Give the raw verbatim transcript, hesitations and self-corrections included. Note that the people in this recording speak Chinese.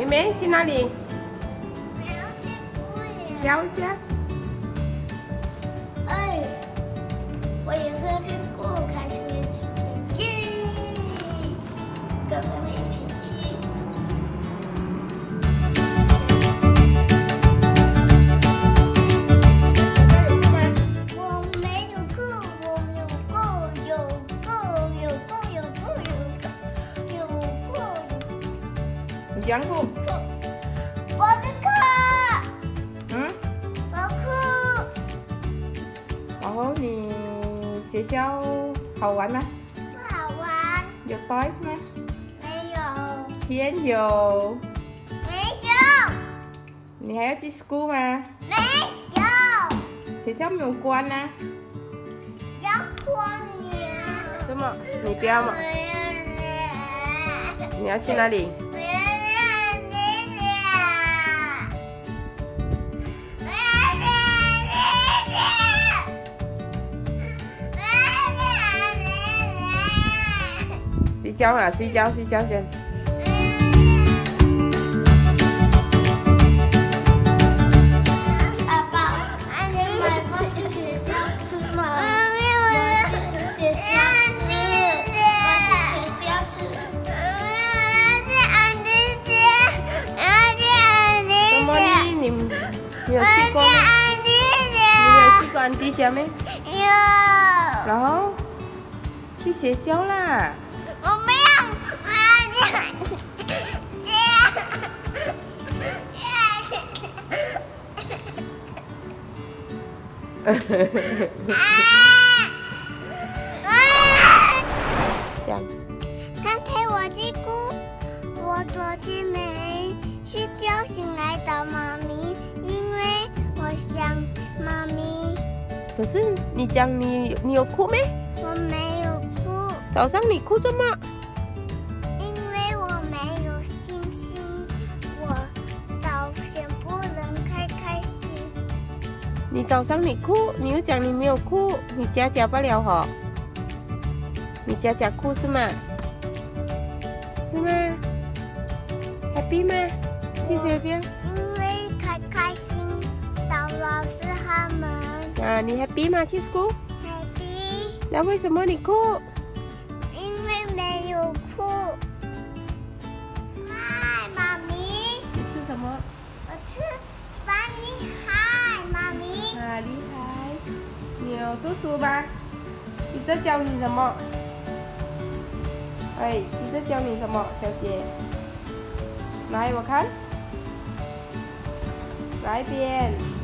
妹去哪里？ 我要去公园。 聊一下。 哎，我也是要去 school 开学之前，耶！跟妹妹一起去。我没有够，我有够，有够，有够，有够，有够，有够。 你讲过。 我的课。 嗯。 我哭。 然后你学校好玩吗？ 不好玩。 有 toys 吗？ 没有。 天有。 没有。 你还要去 school 吗？ 没有。 学校没有关啊。 要关呀。 怎么？你不要吗？你要去哪里？ 我要让你俩。我要让你俩。我要让你俩。 睡觉啊，睡觉，睡觉先。 爸爸，你买饭去学校吃吗？我去学校吃。我去学校吃。 怎么你你你有去过吗？你没有去过安迪家没？ 有。 然后去学校啦。 我没有，我要这样。 这样。 刚才我去哭，我昨天没睡觉，醒来找妈咪，因为我想妈咪。 可是你讲你你有哭没？ 我没有哭。 早上你哭什么？ 因为我没有信心，我早先不能开开心。 你早上你哭，你又讲你没有哭，你假假不了哈？你假假哭是吗？是吗 ？Happy 吗？去学校？ 因为开开心，找老师他们。 啊，你 Happy 吗？去 school？ Happy。 那为什么你哭？ 因为没有哭。嗨，妈咪。 你吃什么？ 我吃饭，你嗨，妈咪。 啊，厉害！你有读书吧？你在教你什么？哎，你在教你什么，小姐？来，我看，来一遍。